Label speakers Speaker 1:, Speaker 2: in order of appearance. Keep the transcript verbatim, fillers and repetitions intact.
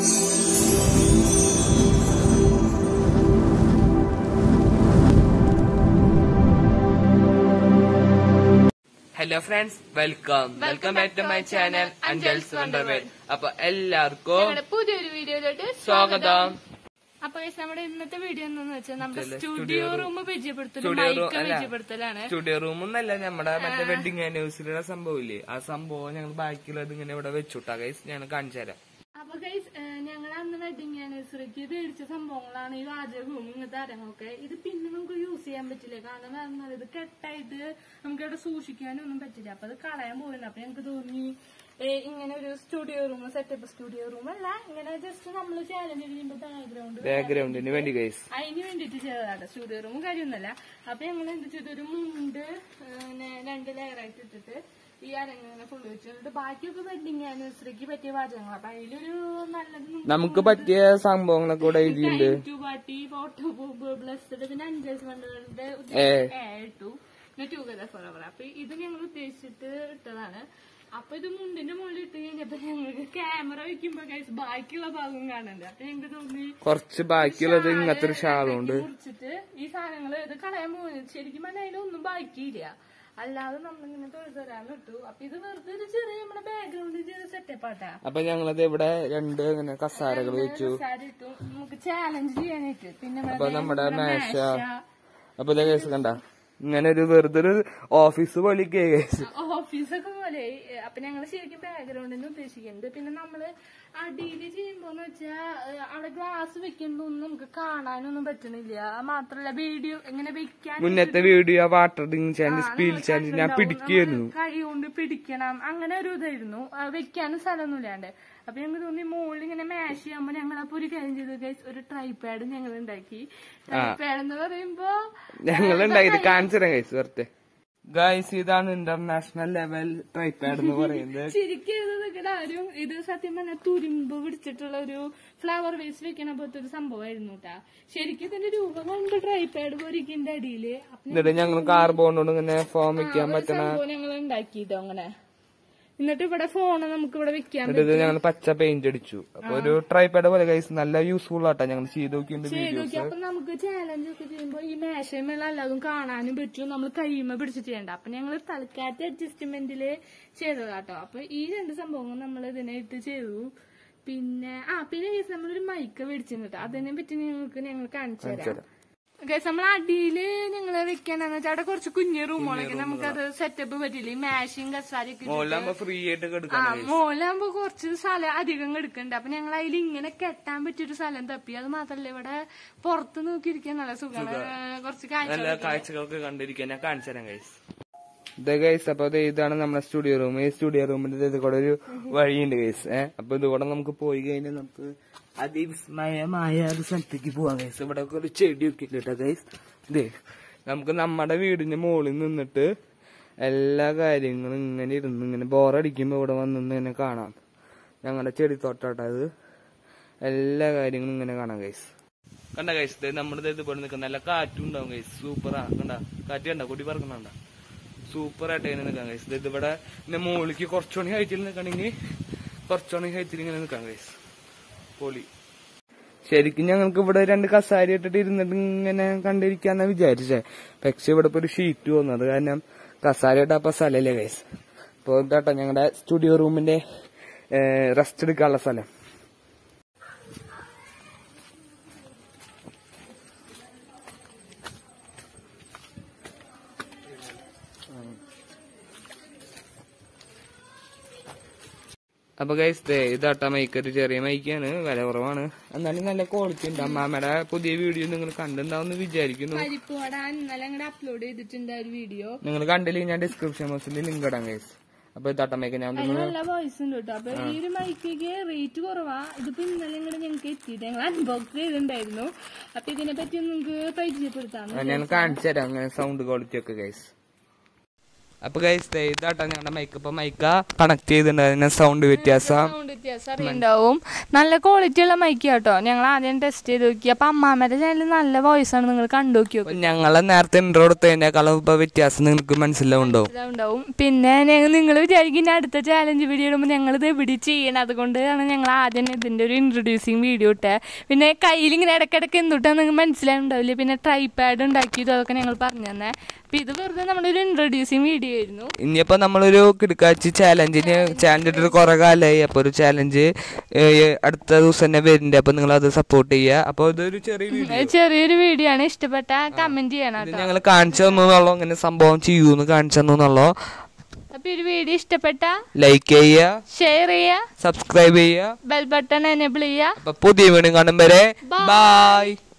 Speaker 1: Hello friends, welcome. Welcome, welcome back to my channel Anjal's Wonderworld. Appo ellarkum
Speaker 2: ഞങ്ങളുടെ പുതിയൊരു വീഡിയോയിലോട്ട്
Speaker 1: സ്വാഗതം.
Speaker 2: അപ്പൊ നമ്മുടെ ഇന്നത്തെ വീഡിയോ എന്താന്ന് വെച്ചാൽ നമ്മുടെ സ്റ്റുഡിയോ റൂം പരിചയപ്പെടുത്തലും മൈക്ക് പരിചയപ്പെടുത്തലാണ്.
Speaker 1: സ്റ്റുഡിയോ റൂം ഒന്നല്ല, നമ്മുടെ മറ്റേ വെഡിങ് ആനിവേഴ്സറിയുടെ സംഭവം ഇല്ലേ, ആ സംഭവം ഞങ്ങൾ ബാക്കിയുള്ളത് ഇങ്ങനെ ഇവിടെ വെച്ചുട്ടാ ഗൈസ്, ഞാൻ കാണിച്ചു തരാം.
Speaker 2: അപ്പൊ ഗൈസ് ഞങ്ങൾ അന്ന് വെഡിങ് ആനിവേഴ്സറിക്ക് മേടിച്ച സംഭവങ്ങളാണ് ഈ വാചകവും ഇങ്ങനത്തെ അരങ്ങൊക്കെ. ഇത് പിന്നെ നമുക്ക് യൂസ് ചെയ്യാൻ പറ്റില്ല, കാരണം ഇത് കെട്ടായിട്ട് നമുക്ക് ഇവിടെ സൂക്ഷിക്കാനും ഒന്നും പറ്റില്ല. അപ്പൊ അത് കളയാൻ പോയില്ല. അപ്പൊ ഞങ്ങൾക്ക് തോന്നി ഇങ്ങനെ ഒരു studio room setup, studio room അല്ല, ഇങ്ങനെ ജസ്റ്റ് നമ്മൾ ചാലഞ്ച് ചെയ്യുമ്പോ ബാക്ക്ഗ്രൗണ്ട്
Speaker 1: ബാക്ക്ഗ്രൗണ്ടിന് വേണ്ടി ഗൈസ്
Speaker 2: അതിന് വേണ്ടിട്ട് ചെയ്തതാണ്. സ്റ്റുഡിയോ റൂം കാര്യമൊന്നുമല്ല. അപ്പൊ ഞങ്ങൾ എന്ത് ചെയ്തു, ഒരു മുണ്ട് രണ്ട് ലെയറായിട്ട് ഇട്ടിട്ട് ഈ അരങ്ങനെ ഫുള്ള് വെച്ചിട്ട് ബാക്കിയൊക്കെ വെഡിങ് ആനിവേഴ്സറിക്ക് പറ്റിയ പാചകങ്ങൾ. അപ്പൊ അതിലൊരു നല്ലത്
Speaker 1: നമുക്ക് പറ്റിയ സംഭവങ്ങളൊക്കെ ഇവിടെ എഴുതിയിട്ടുണ്ട്.
Speaker 2: പാർട്ടി, ഫോട്ടോ ബോബ്, ബ്ലസ്ഡ്, പിന്നെ അഞ്ചൽസ് വണ്ടറുടെ ഇട്ടു, പിന്നെ ടുഗദർ ഫോർ എവർ. അപ്പൊ ഇത് ഞങ്ങൾ ഉദ്ദേശിച്ചിട്ട് ഇട്ടതാണ്. അപ്പൊ ഇത് മുണ്ടിന്റെ മുകളിൽ ഇട്ട് കഴിഞ്ഞപ്പോ ഞങ്ങൾക്ക് ക്യാമറ വെക്കുമ്പോ ബാക്കിയുള്ള ഭാഗം കാണണ്ട. അപ്പൊ ഞങ്ങൾക്ക് തോന്നി
Speaker 1: കുറച്ച് ബാക്കിയുള്ളത് ഇങ്ങനത്തെ ഒരു ഷാളുണ്ട്
Speaker 2: മുറിച്ചിട്ട് ഈ സാധനങ്ങള് ഇത് കളയാൻ പോകുന്നത്. ശരിക്കും പറഞ്ഞാൽ അതിലൊന്നും ബാക്കിയില്ല, അല്ലാതെ നമ്മളിങ്ങനെ തൊഴിൽ തരാന്ന് ഇട്ടു. അപ്പൊ ഇത് വെറുതെ ഒരു ചെറിയ നമ്മുടെ ബാക്ക്ഗ്രൗണ്ടിൽ ചെയ്ത് സെറ്റപ്പ് ആട്ടാ.
Speaker 1: അപ്പൊ ഞങ്ങളത് ഇവിടെ രണ്ട് ഇങ്ങനെ കസാരകൾ വെച്ചു,
Speaker 2: ഇട്ടു നമുക്ക് ചാലഞ്ച് ചെയ്യാനായിട്ട്. പിന്നെ
Speaker 1: അപ്പൊ നമ്മുടെ മേശ, അപ്പൊ ഇതേ കേസ് കണ്ട ഇങ്ങനെ ഒരു വെറുതെ ഒരു ഓഫീസ് പോലെ
Speaker 2: ഓഫീസൊക്കെ പോലെ. അപ്പൊ ഞങ്ങള് ശരിക്കും ബാക്ക്ഗ്രൗണ്ടിന് ഉദ്ദേശിക്കുന്നത്. പിന്നെ നമ്മള് അടിയിൽ ചെയ്യുമ്പോന്ന് വെച്ചാ അവിടെ ഗ്ലാസ് വെക്കുമ്പൊന്നും നമുക്ക് കാണാനൊന്നും പറ്റണില്ല. മാത്രല്ല വീഡിയോ എങ്ങനെ വെക്കാൻ,
Speaker 1: മുന്നത്തെ വീഡിയോ വാട്ടറിങ് ചാനൽ സ്പീൽ ചാനൽ ഞാൻ പിടിക്കുന്നു,
Speaker 2: കൈ കൊണ്ട് പിടിക്കണം, അങ്ങനെ ഒരു ഇതായിരുന്നു. വെക്കാനും സ്ഥലമൊന്നും ഇല്ലാണ്ട്. അപ്പൊ ഞങ്ങൾ തോന്നി മുകളിൽ ഇങ്ങനെ മാഷ് ചെയ്യുമ്പോ ഞങ്ങളപ്പോ ഒരു കാര്യം ചെയ്തു ഗൈസ്, ഒരു ട്രൈപാഡ് ഞങ്ങൾ ഉണ്ടാക്കി. ട്രൈപാഡ് എന്ന് പറയുമ്പോ
Speaker 1: ഞങ്ങൾ ഉണ്ടാക്കിയത് കാണിച്ചു തരാം ഗൈസ് വെറുതെ. ഗൈസ് ഇതാണ് ഇന്റർനാഷണൽ ലെവൽ ട്രൈപാഡ് എന്ന് പറയുന്നത്.
Speaker 2: ശരിക്കും ആരും ഇത് സത്യം പറഞ്ഞാൽ തുരുമ്പ് പിടിച്ചിട്ടുള്ള ഒരു ഫ്ലവർ വേസ്റ്റ് വെക്കണ പോലത്തെ ഒരു സംഭവമായിരുന്നു കേട്ടാ. ശരിക്കും ഇതിന്റെ രൂപം കൊണ്ട് ട്രൈപാഡ് പോരിക്കിന്റെ അടിയില്
Speaker 1: ഞങ്ങൾ കാർബോൺ കൊണ്ട് ഇങ്ങനെ ഫോം വെക്കാൻ പറ്റണ
Speaker 2: ഞങ്ങൾ ഉണ്ടാക്കിട്ടോ അങ്ങനെ. എന്നിട്ട് ഇവിടെ ഫോണ് നമുക്ക് ഇവിടെ വെക്കാൻ
Speaker 1: ഞങ്ങൾ പച്ച പെയിന്റ് അടിച്ചു. അപ്പൊ ഒരു ട്രൈപാഡ് പോലെ ഗൈസ് നല്ല യൂസ്ഫുൾ ആട്ടാ. ഞങ്ങൾ ചെയ്ത് നോക്കി.
Speaker 2: അപ്പൊ നമുക്ക് ചാലഞ്ച് ഒക്കെ ചെയ്യുമ്പോ ഈ മേശമേള എല്ലാതും കാണാനും പറ്റും, നമ്മൾ കൈമ പിടിച്ച് ചെയ്യണ്ട. അപ്പൊ ഞങ്ങൾ തൽക്കാലത്തെ അഡ്ജസ്റ്റ്മെന്റില് ചെയ്തതാട്ടോ. അപ്പൊ ഈ രണ്ട് സംഭവങ്ങൾ നമ്മൾ ഇതിനെ ഇട്ട് ചെയ്തു. പിന്നെ ആ പിന്നെ ഗൈസ് നമ്മളൊരു മൈക്ക് മേടിച്ചിരുന്നു. അതിനെ പറ്റി ഞങ്ങൾക്ക് ഞങ്ങൾ കാണിച്ചു തരാം. ഗൈസ് നമ്മൾ അടിയില് ഞങ്ങള് വെക്കാനെന്ന് വെച്ചാൽ അവിടെ കുറച്ച് കുഞ്ഞു റൂമുകളൊക്കെ നമുക്കത് സെറ്റപ്പ് പറ്റില്ല. ഈ മാഷിങ് കസാരൊക്കെ
Speaker 1: ഫ്രീ ആയിട്ട്
Speaker 2: ആ മോലാകുമ്പോ കുറച്ച് സ്ഥലം അധികം എടുക്കണ്ട. അപ്പൊ ഞങ്ങൾ അതിൽ ഇങ്ങനെ കെട്ടാൻ പറ്റിയൊരു സ്ഥലം തപ്പി. അത് മാത്രല്ല ഇവിടെ പുറത്ത് നോക്കിയിരിക്കാൻ നല്ല സുഖമാണ്, കുറച്ച്
Speaker 1: കാഴ്ചകളൊക്കെ കണ്ടിരിക്കാൻ. ഞാൻ കാണിച്ചു തരാം ഗൈസ്. ഇത് ഗൈസ് അപ്പൊ ഇതാണ് നമ്മുടെ സ്റ്റുഡിയോ റൂം. ഈ സ്റ്റുഡിയോ റൂമിന്റെ ഇത് കൂടെ ഒരു വഴിയുണ്ട് ഗൈസ്. ഏഹ് അപ്പൊ ഇതുകൂടെ നമുക്ക് പോയി കഴിഞ്ഞാൽ നമുക്ക് അതിവിസ്മയമായ ഒരു സ്ഥലത്തേക്ക് പോവാം ഗൈസ്. ഇവിടെ ഒരു ചെടിയൊക്കെ ഇല്ല കേട്ടോ ഗൈസ്. ഇതേ നമുക്ക് നമ്മുടെ വീടിന്റെ മുകളിൽ നിന്നിട്ട് എല്ലാ കാര്യങ്ങളും ഇങ്ങനെ ഇരുന്ന് ഇങ്ങനെ ബോറടിക്കുമ്പോ ഇവിടെ വന്നിന്ന് ഇങ്ങനെ കാണാം. ഞങ്ങളുടെ ചെടിത്തോട്ടാട്ടോ അത്. എല്ലാ കാര്യങ്ങളും ഇങ്ങനെ കാണാം ഗൈസ്. കണ്ട ഗൈസ് നമ്മുടെ ഇതുപോലെ നിൽക്കുന്ന നല്ല കാറ്റും ഉണ്ടാവും ഗൈസ്. സൂപ്പറാ. കണ്ട കാറ്റ് കണ്ട കൊടി പറക്കണണ്ട, സൂപ്പർ ആയിട്ട് ഇങ്ങനെ നിൽക്കാം ഗൈസ്. ഇത് ഇവിടെ പിന്നെ മുകളിലേക്ക് കുറച്ചുകൂടി ഹൈറ്റിൽ നിൽക്കണമെങ്കിൽ കുറച്ചുകൂടി ഹൈറ്റിൽ ഇങ്ങനെ നിൽക്കാം ഗൈസ്. പൊളി. ശരിക്കും ഞങ്ങൾക്ക് ഇവിടെ രണ്ട് കസാരി ഇട്ടിട്ട് ഇരുന്നിട്ട് ഇങ്ങനെ കണ്ടിരിക്കാന്നാ വിചാരിച്ചേ. പക്ഷെ ഇവിടെ ഇപ്പൊ ഒരു ഷീറ്റ് വന്നത് കാരണം കസാര ഇട്ടപ്പോ സ്ഥലല്ലേ ഗൈസ്. അപ്പൊ ഇതാട്ടോ ഞങ്ങളുടെ സ്റ്റുഡിയോ റൂമിന്റെ റെസ്റ്റ് എടുക്കാനുള്ള സ്ഥലം. അപ്പൊ ഗൈസ് ഇതാട്ടാ മൈക്ക്, ഒരു ചെറിയ മൈക്കാണ്, വില കുറവാണ്, എന്നാലും നല്ല ക്വാളിറ്റി ഉണ്ട്. അമ്മാമ്മയുടെ പുതിയ വീഡിയോ നിങ്ങൾ കണ്ടിട്ടുണ്ടാവുന്ന വിചാരിക്കുന്നു.
Speaker 2: അപ്ലോഡ് ചെയ്തിട്ടുണ്ട് ഒരു വീഡിയോ,
Speaker 1: നിങ്ങൾ കണ്ടില്ലെങ്കിൽ ഞാൻ ഡിസ്ക്രിപ്ഷൻ ബോക്സിൽ ലിങ്ക് ഇടാം ഗൈസ്. അപ്പൊ ഇതാട്ട മൈക്ക് ഞാൻ
Speaker 2: നല്ല വോയിസ് ഉണ്ട് കേട്ടോ. അപ്പൊ ഈ ഒരു മൈക്കൊക്കെ റേറ്റ് കുറവാ. ഇതിപ്പോ ഇന്നലെ ഇങ്ങോട്ട് ഞങ്ങൾക്ക് എത്തിയിട്ട് ഞങ്ങൾ അൺബോക്സ് ചെയ്തിട്ടുണ്ടായിരുന്നു. അപ്പൊ ഇതിനെ പറ്റി നിങ്ങൾക്ക് പരിചയപ്പെടുത്താം,
Speaker 1: ഞാൻ കാണിച്ചു തരാം അങ്ങനെ സൗണ്ട് ക്വാളിറ്റി ഒക്കെ ഗൈസ്. അപ്പൊ ഗൈസ് ഇതാട്ടാ ഞങ്ങളുടെ മൈക്ക്. ഇപ്പൊ മൈക്ക കണക്ട് ചെയ്തിട്ടുണ്ട്, അതിന് സൗണ്ട് വ്യത്യാസം
Speaker 2: വ്യത്യാസം അറിയുണ്ടാവും. നല്ല ക്വാളിറ്റി ഉള്ള മൈക്ക് കേട്ടോ. ഞങ്ങൾ ആദ്യം ടെസ്റ്റ് ചെയ്ത് നോക്കി. അപ്പൊ അമ്മാമ്മയുടെ ചാനലിൽ നല്ല വോയിസ് ആണ്, നിങ്ങൾ കണ്ടു നോക്കിയോ.
Speaker 1: ഞങ്ങളെ നേരത്തെ ഇൻട്രോ കൊടുത്തതിനേക്കാളും ഇപ്പൊ വ്യത്യാസം നിങ്ങൾക്ക് മനസ്സിലാവുണ്ടാവും.
Speaker 2: പിന്നെ നിങ്ങൾ വിചാരിക്കുന്ന അടുത്ത ചാലഞ്ച് വീഡിയോ ഇടുമ്പോൾ ഞങ്ങൾ ഇത് എവിടെ ചെയ്യണം, അതുകൊണ്ടാണ് ഞങ്ങൾ ആദ്യം ഇതിന്റെ ഒരു ഇൻട്രൊഡ്യൂസിങ് വീഡിയോ ഇട്ടേ. പിന്നെ കയ്യിൽ ഇങ്ങനെ ഇടയ്ക്കിടയ്ക്ക് എന്തുട്ടാ നിങ്ങൾക്ക് മനസ്സിലാവുണ്ടാവില്ല. പിന്നെ ട്രൈപാഡ് ഉണ്ടാക്കിയതും അതൊക്കെ ഞങ്ങൾ പറഞ്ഞു തന്നെ. അപ്പൊ ഇത് വെറുതെ നമ്മുടെ ഒരു ഇൻട്രൊഡ്യൂസിങ് വീഡിയോ ആയിരുന്നു.
Speaker 1: ഇനിയിപ്പോ നമ്മളൊരു കിടക്കാച്ചി ചാലഞ്ചിന് ചാലഞ്ച് ഇട്ടിട്ട് കുറെ കാലമായി. അപ്പൊ ഒരു ചാലഞ്ച് അടുത്ത ദിവസം തന്നെ വരുന്നുണ്ട്. അപ്പൊ നിങ്ങൾ അത് സപ്പോർട്ട് ചെയ്യുക. അപ്പൊ ഇതൊരു ചെറിയ
Speaker 2: ചെറിയൊരു വീഡിയോ ആണ്. ഇഷ്ടപ്പെട്ട കമന്റ് ചെയ്യണം.
Speaker 1: ഞങ്ങൾ കാണിച്ചു തന്നുള്ളൂ, ഇങ്ങനെ സംഭവം ചെയ്യൂന്ന് കാണിച്ചു തന്നുള്ളൂ.
Speaker 2: അപ്പൊ ഒരു വീഡിയോ ഇഷ്ടപ്പെട്ട
Speaker 1: ലൈക്ക് ചെയ്യുക,
Speaker 2: ഷെയർ ചെയ്യുക,
Speaker 1: സബ്സ്ക്രൈബ് ചെയ്യുക,
Speaker 2: ബെൽ ബട്ടൺ എനേബിൾ ചെയ്യുക.
Speaker 1: അപ്പൊ പുതിയ വീഡിയോ കാണും വരെ ബൈ.